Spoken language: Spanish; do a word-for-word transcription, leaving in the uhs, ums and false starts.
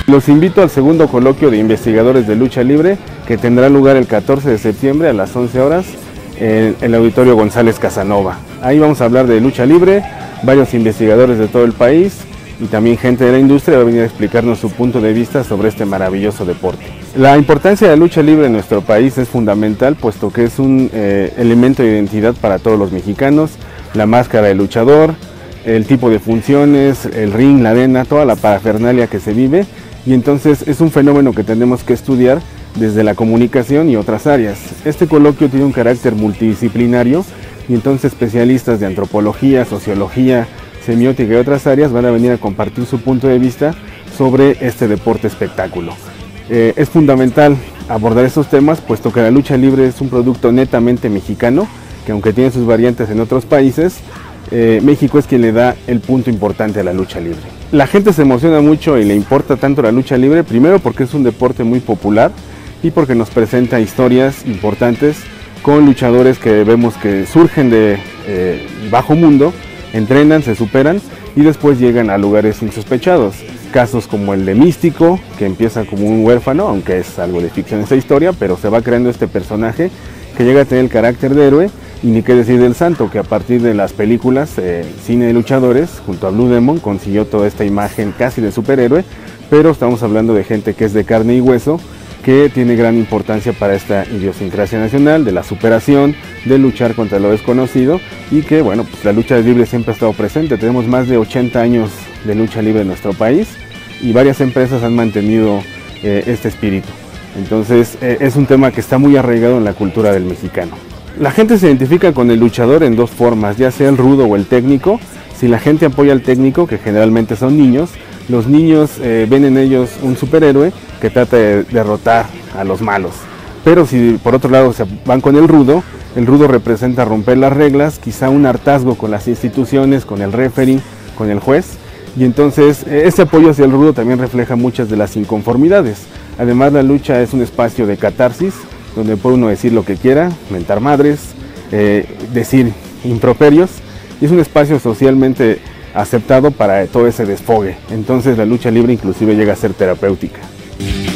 Los invito al segundo coloquio de investigadores de lucha libre que tendrá lugar el catorce de septiembre a las once horas en el Auditorio González Casanova. Ahí vamos a hablar de lucha libre, varios investigadores de todo el país y también gente de la industria va a venir a explicarnos su punto de vista sobre este maravilloso deporte. La importancia de la lucha libre en nuestro país es fundamental, puesto que es un eh, elemento de identidad para todos los mexicanos. La máscara del luchador, el tipo de funciones, el ring, la arena, toda la parafernalia que se vive, y entonces es un fenómeno que tenemos que estudiar desde la comunicación y otras áreas. Este coloquio tiene un carácter multidisciplinario y entonces especialistas de antropología, sociología, semiótica y otras áreas van a venir a compartir su punto de vista sobre este deporte espectáculo. Eh, es fundamental abordar estos temas, puesto que la lucha libre es un producto netamente mexicano, que aunque tiene sus variantes en otros países, eh, México es quien le da el punto importante a la lucha libre. La gente se emociona mucho y le importa tanto la lucha libre, primero porque es un deporte muy popular y porque nos presenta historias importantes con luchadores que vemos que surgen de eh, bajo mundo, entrenan, se superan y después llegan a lugares insospechados. Casos como el de Místico, que empieza como un huérfano, aunque es algo de ficción esa historia, pero se va creando este personaje que llega a tener el carácter de héroe, y ni qué decir del Santo, que a partir de las películas, eh, cine de luchadores, junto a Blue Demon, consiguió toda esta imagen casi de superhéroe, pero estamos hablando de gente que es de carne y hueso, que tiene gran importancia para esta idiosincrasia nacional, de la superación, de luchar contra lo desconocido, y que bueno, pues la lucha libre siempre ha estado presente. Tenemos más de ochenta años de lucha libre en nuestro país, y varias empresas han mantenido eh, este espíritu. Entonces eh, es un tema que está muy arraigado en la cultura del mexicano. La gente se identifica con el luchador en dos formas, ya sea el rudo o el técnico. Si la gente apoya al técnico, que generalmente son niños, los niños eh, ven en ellos un superhéroe que trata de derrotar a los malos. Pero si por otro lado se van con el rudo, el rudo representa romper las reglas, quizá un hartazgo con las instituciones, con el referee, con el juez. Y entonces ese apoyo hacia el rudo también refleja muchas de las inconformidades. Además, la lucha es un espacio de catarsis, donde puede uno decir lo que quiera, mentar madres, eh, decir improperios, y es un espacio socialmente aceptado para todo ese desfogue. Entonces la lucha libre inclusive llega a ser terapéutica.